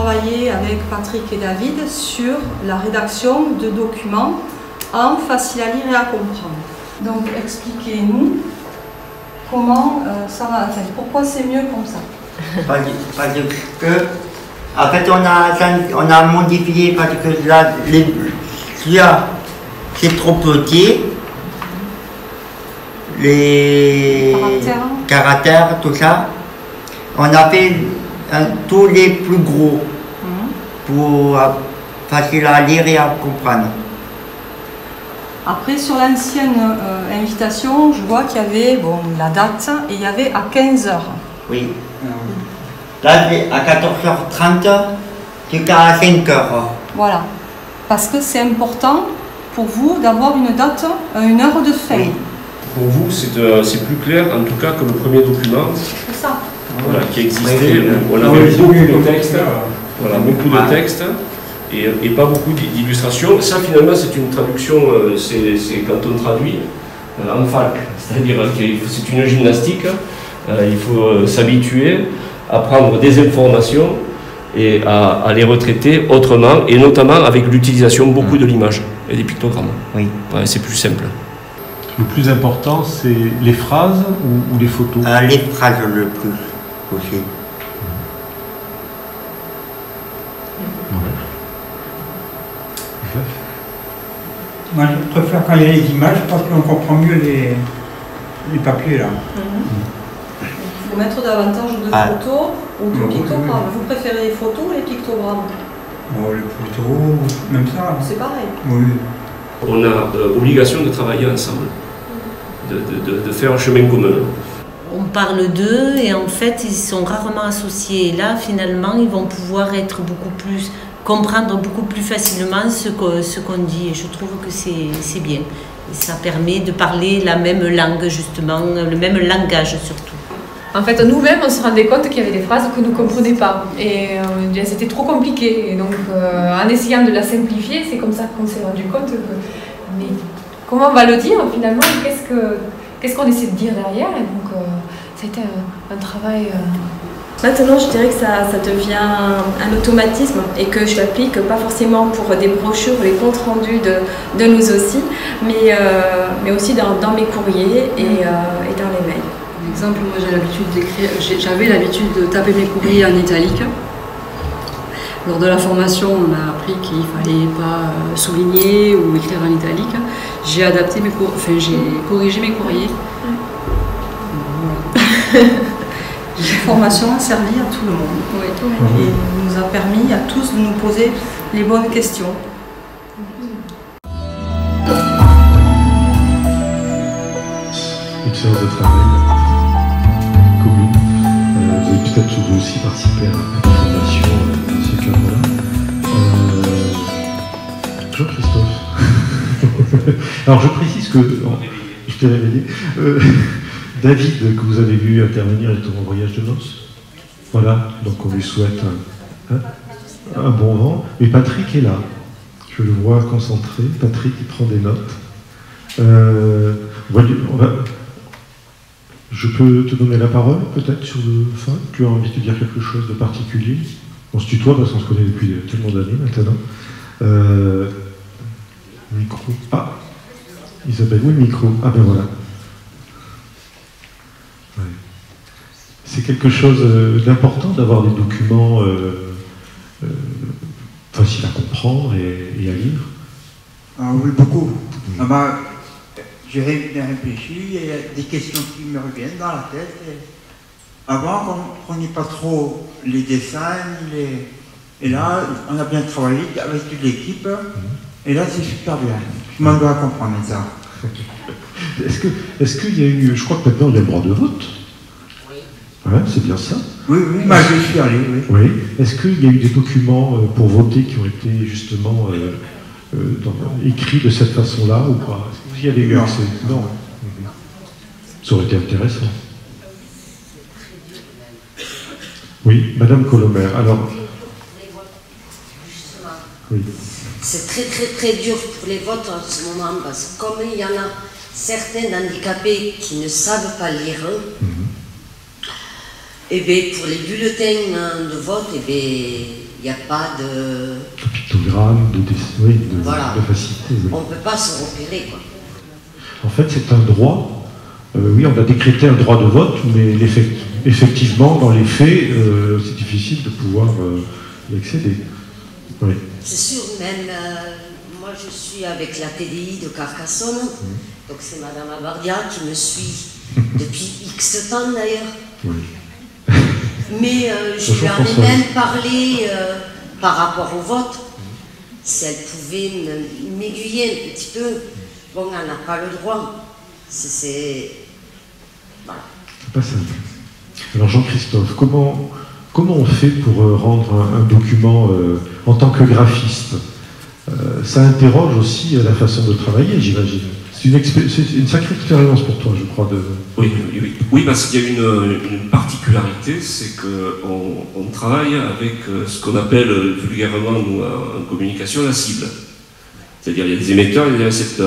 travaillé avec Patrick et David sur la rédaction de documents en facile à lire et à comprendre. Donc expliquez-nous comment ça va, enfin, pourquoi c'est mieux comme ça. Parce que, en fait, on a modifié parce que là, c'est trop petit. Les caractères, tout ça. On a fait tous les plus gros pour facile à lire et à comprendre. Après, sur l'ancienne invitation, je vois qu'il y avait la date et il y avait à 15 h. Oui. Là, c'est à 14h30 jusqu'à 5 h. Voilà. Parce que c'est important pour vous d'avoir une date, une heure de fin. Oui. Pour vous, c'est plus clair, en tout cas, que le premier document. C'est ça. Voilà, qui existait. On avait beaucoup de textes. Voilà, beaucoup de textes. Et pas beaucoup d'illustrations. Ça, finalement, c'est une traduction, c'est quand on traduit en fac. C'est-à-dire que c'est une gymnastique. Il faut s'habituer à prendre des informations et à les retraiter autrement, et notamment avec l'utilisation beaucoup de l'image et des pictogrammes. Oui. Ouais, c'est plus simple. Le plus important, c'est les phrases ou les photos? Les phrases le plus possible. Moi, je préfère quand il y a les images parce qu'on comprend mieux les papiers là. Il faut mettre davantage de photos ou de pictogrammes. Vous préférez les photos ou les pictogrammes? Les photos, même ça. C'est pareil. Oui. On a obligation de travailler ensemble, de faire un chemin commun. On parle d'eux et en fait ils sont rarement associés. Et là finalement ils vont pouvoir être comprendre beaucoup plus facilement ce qu'on dit. Et je trouve que c'est bien. Et ça permet de parler la même langue justement, le même langage surtout. En fait, nous-mêmes, on se rendait compte qu'il y avait des phrases que nous ne comprenions pas. Et c'était trop compliqué. Et donc, en essayant de la simplifier, c'est comme ça qu'on s'est rendu compte que... Mais comment on va le dire, finalement? Qu'est-ce qu'on essaie de dire derrière? Et donc, c'était un travail... Maintenant, je dirais que ça devient un automatisme et que je l'applique pas forcément pour des brochures ou les comptes rendus de nous aussi, mais aussi dans mes courriers et dans les mails. Par exemple, moi j'avais l'habitude de taper mes courriers en italique. Lors de la formation, on a appris qu'il ne fallait pas souligner ou écrire en italique. J'ai adapté j'ai corrigé mes courriers. Voilà. La formation a servi à tout le monde. Oui. Et nous a permis à tous de nous poser les bonnes questions. Une séance de travail commune. Vous avez peut-être vous aussi participé à la formation dans ce cadre-là. Jean-Christophe. Alors je précise que, je t'ai révélé, David, que vous avez vu intervenir, est en voyage de noces. Voilà, donc on lui souhaite un bon vent. Et Patrick est là. Je le vois concentré. Patrick, il prend des notes. Je peux te donner la parole, peut-être, sur le fin. Tu as envie de dire quelque chose de particulier? On se tutoie parce qu'on se connaît depuis tellement d'années maintenant. Micro. Ah, Isabelle, oui, micro. Ah ben voilà. Ouais. C'est quelque chose d'important d'avoir des documents faciles à comprendre et à lire. Ah oui, beaucoup. J'ai bien réfléchi, il y a des questions qui me reviennent dans la tête. Avant, on ne comprenait pas trop les dessins, et là, on a bien travaillé avec toute l'équipe, et là, c'est super bien. Je m'en dois comprendre ça. Est-ce qu'il y a eu, je crois que maintenant il y a le droit de vote? Oui. Ouais, c'est bien ça? Oui, je suis allé, oui. Oui. Est-ce qu'il y a eu des documents pour voter qui ont été justement écrits de cette façon-là ou pas? Est-ce que vous y avez eu accès? Non. Ça aurait été intéressant. Oui, Madame Colomer. Alors. Oui. C'est très dur pour les votes en ce moment parce que comme il y en a certains handicapés qui ne savent pas lire, et bien pour les bulletins de vote, il Il n'y a pas de... pictogramme, voilà. de facilité. Oui. On ne peut pas se repérer, quoi. En fait, c'est un droit. Oui, on a décrété un droit de vote, mais effectivement, dans les faits, c'est difficile de pouvoir y accéder. Oui. C'est sûr, même moi je suis avec la TDI de Carcassonne, donc c'est Madame Abardia qui me suit depuis X temps d'ailleurs. Oui. Mais je lui en ai même parlé par rapport au vote, si elle pouvait m'aiguiller un petit peu. Bon, elle n'a pas le droit. C'est... Voilà. Pas simple. Alors Jean-Christophe, comment on fait pour rendre un document en tant que graphiste? Ça interroge aussi la façon de travailler, j'imagine. C'est une sacrée expérience pour toi, je crois. Oui, parce qu'il y a une particularité, c'est qu'on travaille avec ce qu'on appelle vulgairement, nous, en communication, la cible. C'est-à-dire, il y a des émetteurs et des récepteurs.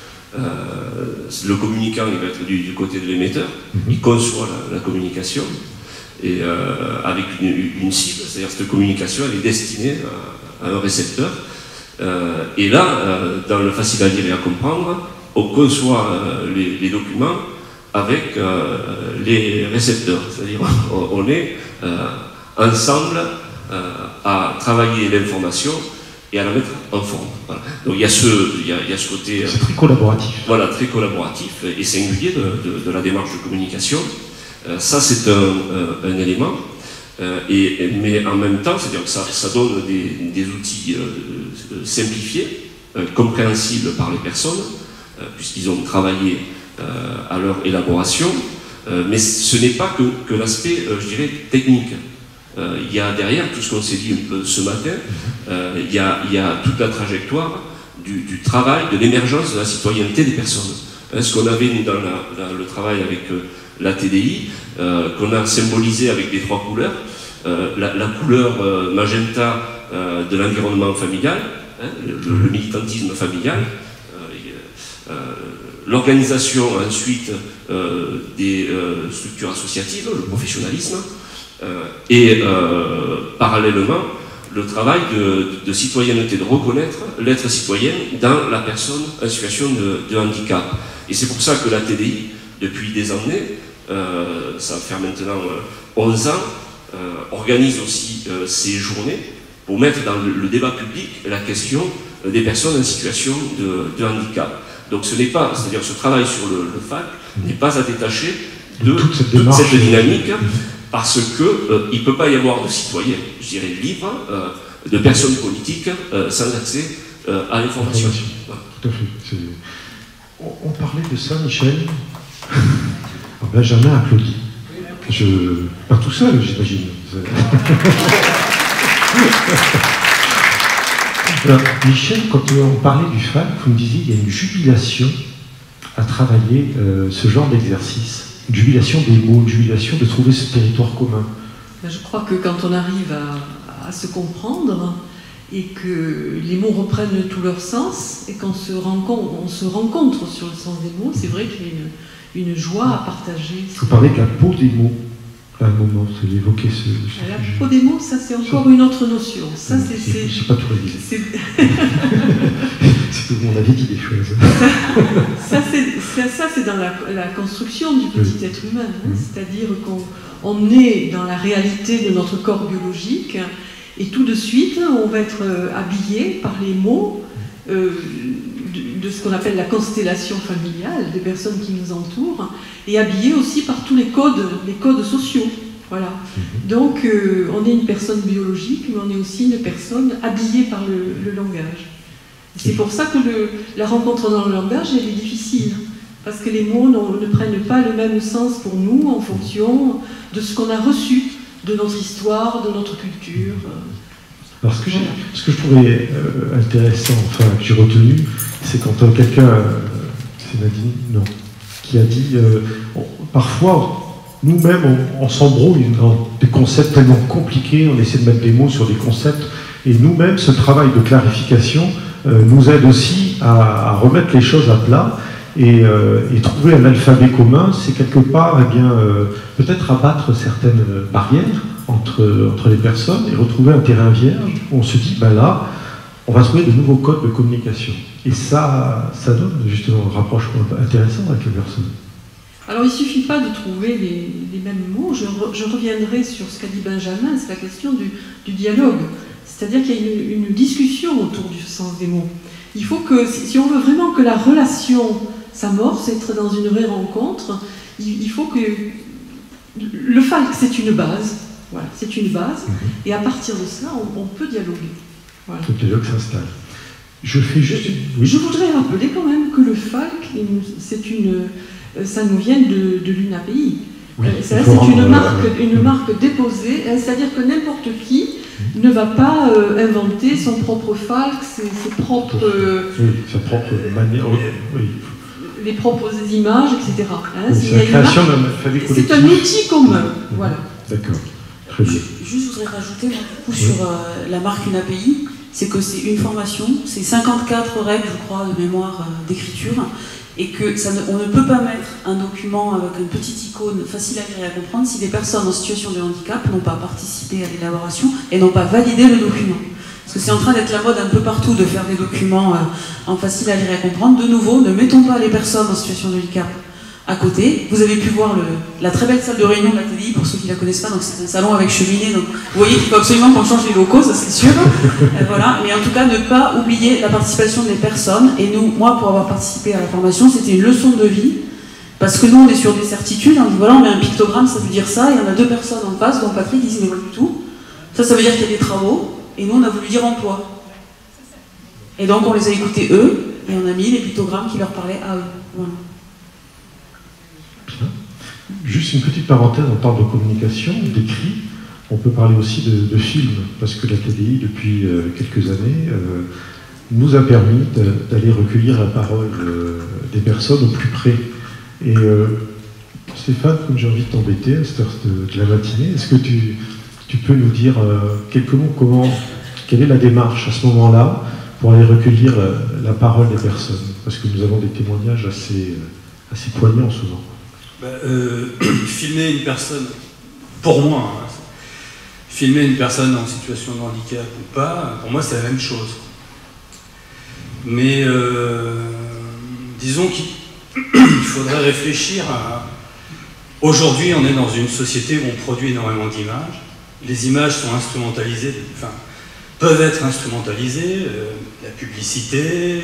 Le communicant, il va être du côté de l'émetteur, il conçoit la communication, et avec une cible, c'est-à-dire cette communication, elle est destinée à un récepteur. Et là, dans le facile à lire et à comprendre, on conçoit les documents avec les récepteurs, c'est-à-dire on est ensemble à travailler l'information et à la mettre en forme. Voilà. Donc il y a ce côté... C'est très collaboratif. Voilà, très collaboratif et singulier de la démarche de communication. Ça, c'est un élément. Mais en même temps, c'est-à-dire que ça donne des outils simplifiés, compréhensibles par les personnes, puisqu'ils ont travaillé à leur élaboration. Mais ce n'est pas que l'aspect, je dirais, technique. Il y a derrière tout ce qu'on s'est dit un peu ce matin, il y a toute la trajectoire du travail, de l'émergence de la citoyenneté des personnes. Ce qu'on avait nous, dans le travail avec la TDI, qu'on a symbolisé avec les 3 couleurs, la couleur magenta de l'environnement familial, le militantisme familial, l'organisation ensuite des structures associatives, le professionnalisme, et parallèlement le travail de citoyenneté, de reconnaître l'être citoyen dans la personne en situation de handicap. Et c'est pour ça que la TDI, depuis des années, ça va faire maintenant 11 ans, organise aussi ces journées pour mettre dans le débat public la question des personnes en situation de handicap. Donc ce n'est pas, c'est-à-dire ce travail sur le FAC n'est pas à détacher de toute cette dynamique, parce qu'il ne peut pas y avoir de citoyens, je dirais, libres, de personnes politiques sans accès à l'information. Voilà. Tout à fait. On parlait de ça, Michel. Benjamin applaudit. Pas tout seul, j'imagine. Michel, quand on parlait du FAC, vous me disiez qu'il y a une jubilation à travailler ce genre d'exercice. Une jubilation des mots, une jubilation de trouver ce territoire commun. Je crois que quand on arrive à se comprendre et que les mots reprennent tout leur sens et qu'on se rencontre sur le sens des mots, c'est vrai qu'il y a une joie à partager. Je vous parlais de la peau des mots à un moment, vous évoquez ce la peau des mots, ça c'est encore une autre notion. Ça, je n'ai pas tout révisé. C'est on avait dit des choses. Ça c'est dans la construction du petit être humain, hein, c'est-à-dire qu'on est dans la réalité de notre corps biologique et tout de suite on va être habillé par les mots de ce qu'on appelle la constellation familiale, des personnes qui nous entourent, et habillé aussi par tous les codes sociaux. Voilà. Donc on est une personne biologique, mais on est aussi une personne habillée par le langage. C'est pour ça que la rencontre dans le langage, elle est difficile, parce que les mots ne prennent pas le même sens pour nous en fonction de ce qu'on a reçu de notre histoire, de notre culture. Alors ce que je trouvais intéressant, enfin que j'ai retenu, c'est quand quelqu'un, c'est Nadine, non, qui a dit, parfois nous-mêmes on s'embrouille dans des concepts tellement compliqués, on essaie de mettre des mots sur des concepts, et nous-mêmes ce travail de clarification nous aide aussi à remettre les choses à plat Et trouver un alphabet commun, c'est quelque part, eh bien, peut-être abattre certaines barrières entre les personnes et retrouver un terrain vierge où on se dit, ben là, on va trouver de nouveaux codes de communication. Et ça donne justement un rapprochement intéressant avec les personnes. Alors il ne suffit pas de trouver les mêmes mots. Je reviendrai sur ce qu'a dit Benjamin, c'est la question du dialogue. C'est-à-dire qu'il y a une discussion autour du sens des mots. Il faut que, si on veut vraiment que la relation s'amorce, être dans une vraie rencontre, il faut que... Le FALC, c'est une base. Voilà, c'est une base. Et à partir de cela, on peut dialoguer. Voilà. Le dialogue s'installe. Je fais juste... Oui. Je voudrais rappeler quand même que le FALC, ça nous vient de l'UNAPI. Oui, c'est une marque déposée, c'est-à-dire que n'importe qui ne va pas inventer son propre FALC, ses propres... sa propre manière... Oui. Les propres images, etc. Hein, c'est la création d'un alphabet collectif. C'est un outil commun, voilà. D'accord, très bien. Juste, je voudrais rajouter sur la marque UNAPI, c'est que c'est une formation, c'est 54 règles, je crois, de mémoire d'écriture, et que on ne peut pas mettre un document avec une petite icône facile à lire et à comprendre si les personnes en situation de handicap n'ont pas participé à l'élaboration et n'ont pas validé le document. Parce que c'est en train d'être la mode un peu partout de faire des documents en facile à lire et à comprendre. De nouveau, ne mettons pas les personnes en situation de handicap à côté. Vous avez pu voir la très belle salle de réunion de la TDI, pour ceux qui ne la connaissent pas, donc c'est un salon avec cheminée, donc vous voyez qu'il faut absolument qu'on change les locaux, ça c'est sûr. Voilà. Mais en tout cas, ne pas oublier la participation des personnes. Et nous, moi, pour avoir participé à la formation, c'était une leçon de vie, parce que nous, on est sur des certitudes, on dit voilà, on met un pictogramme, ça veut dire ça, il y en a deux personnes en face, dont Patrick, il ne voit du tout. Ça veut dire qu'il y a des travaux. Et nous, on a voulu dire emploi. Et donc, on les a écoutés eux, et on a mis les pictogrammes qui leur parlaient à eux. Voilà. Bien. Juste une petite parenthèse, on parle de communication, d'écrit. On peut parler aussi de films, parce que la TDI, depuis quelques années, nous a permis d'aller recueillir la parole des personnes au plus près. Et Stéphane, comme j'ai envie de t'embêter à cette heure de la matinée, est-ce que tu peux nous dire quelques mots, quelle est la démarche à ce moment-là pour aller recueillir la parole des personnes? Parce que nous avons des témoignages assez poignants souvent. Filmer une personne, pour moi, hein, filmer une personne en situation de handicap ou pas, pour moi c'est la même chose. Mais disons qu'il faudrait réfléchir à... Aujourd'hui on est dans une société où on produit énormément d'images. Les images sont instrumentalisées, enfin, peuvent être instrumentalisées, la publicité,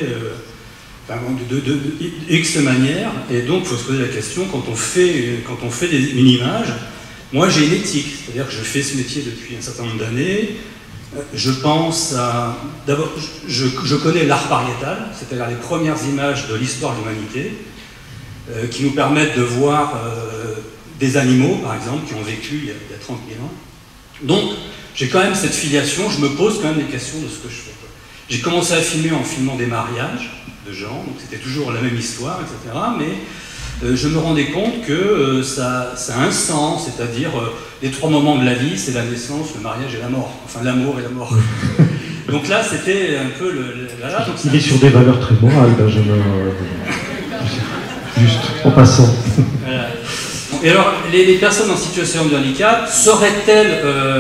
de X manières, et donc il faut se poser la question, quand on fait une image, moi j'ai une éthique, c'est-à-dire que je fais ce métier depuis un certain nombre d'années, je pense à... D'abord, je connais l'art pariétal, c'est-à-dire les premières images de l'histoire de l'humanité, qui nous permettent de voir des animaux, par exemple, qui ont vécu il y a 30 000 ans. Donc, j'ai quand même cette filiation, je me pose quand même des questions de ce que je fais. J'ai commencé à filmer en filmant des mariages de gens, donc c'était toujours la même histoire, etc. Mais je me rendais compte que ça a un sens, c'est-à-dire les trois moments de la vie, c'est la naissance, le mariage et la mort. Enfin, l'amour et la mort. Donc là, c'était un peu donc il est sur des valeurs très morales, Benjamin. Juste, en passant. Voilà. Et alors, les personnes en situation de handicap seraient-elles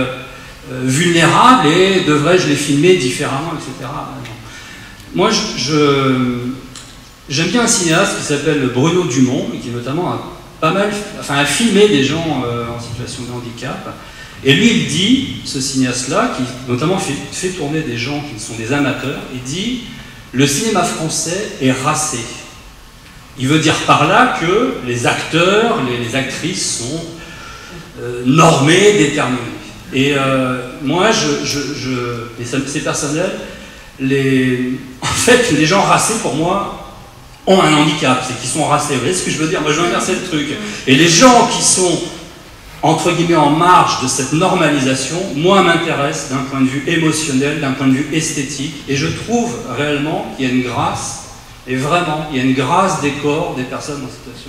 vulnérables et devrais-je les filmer différemment, etc. Moi, j'aime bien un cinéaste qui s'appelle Bruno Dumont, qui notamment a filmé des gens en situation de handicap. Et lui, il dit, ce cinéaste-là, qui notamment fait tourner des gens qui sont des amateurs, il dit « Le cinéma français est racé ». Il veut dire par là que les acteurs, les actrices sont normés, déterminés. Et moi, et c'est personnel, en fait, les gens racés, pour moi, ont un handicap, c'est qu'ils sont racés. Vous voyez ce que je veux dire? Moi, je vais inverser le truc. Et les gens qui sont, entre guillemets, en marge de cette normalisation, moi, m'intéressent d'un point de vue émotionnel, d'un point de vue esthétique. Et je trouve réellement qu'il y a une grâce. Et vraiment, il y a une grâce des corps des personnes en situation,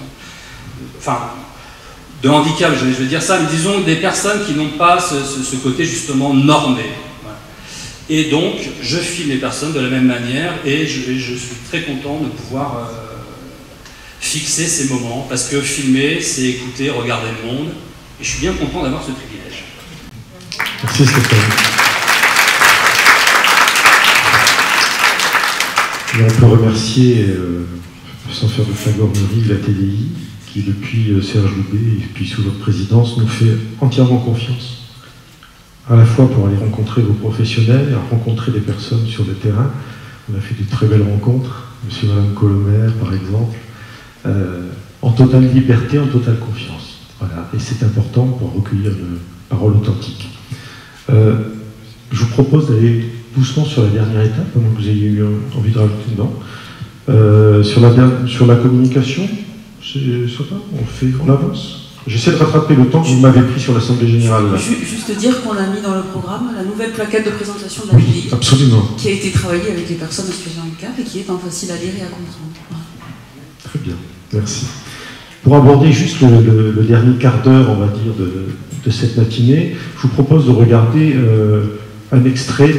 de handicap, je vais dire ça, mais disons des personnes qui n'ont pas ce côté justement normé. Voilà. Et donc, je filme les personnes de la même manière, et je suis très content de pouvoir fixer ces moments, parce que filmer, c'est écouter, regarder le monde, et je suis bien content d'avoir ce privilège. Merci Stéphane. Et on peut remercier, sans faire de flagornerie, la TDI, qui depuis Serge Loubet et puis sous votre présidence nous fait entièrement confiance. À la fois pour aller rencontrer vos professionnels, rencontrer des personnes sur le terrain. On a fait de très belles rencontres, monsieur et madame Colomer par exemple, en totale liberté, en totale confiance. Voilà. Et c'est important pour recueillir une parole authentique. Je vous propose d'aller doucement sur la dernière étape, avant que vous ayez eu envie de rajouter dedans. Sur la communication, on avance. J'essaie de rattraper le temps que vous m'avez pris sur l'Assemblée Générale. Juste dire qu'on a mis dans le programme la nouvelle plaquette de présentation de la TDI, absolument, qui a été travaillée avec les personnes en situation de handicap et qui est facile à lire et à comprendre. Très bien, merci. Pour aborder juste le dernier quart d'heure, on va dire, de cette matinée, je vous propose de regarder un extrait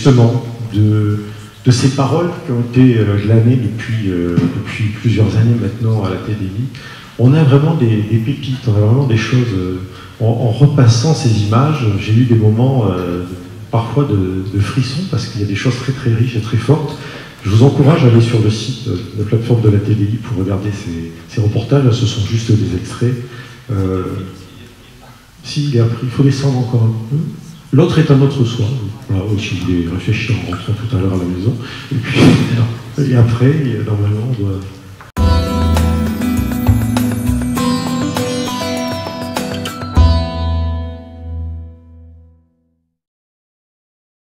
de ces paroles qui ont été glanées depuis plusieurs années maintenant à la TDI. On a vraiment des pépites, on a vraiment des choses. En repassant ces images, j'ai eu des moments parfois de frissons parce qu'il y a des choses très très riches et très fortes. Je vous encourage à aller sur le site de la plateforme de la TDI pour regarder ces reportages. Ce sont juste des extraits. Il faut descendre encore un peu. L'autre est un autre soir. Voilà, aussi, je vais réfléchir en rentrant tout à l'heure à la maison. Et puis, et après, normalement, on doit...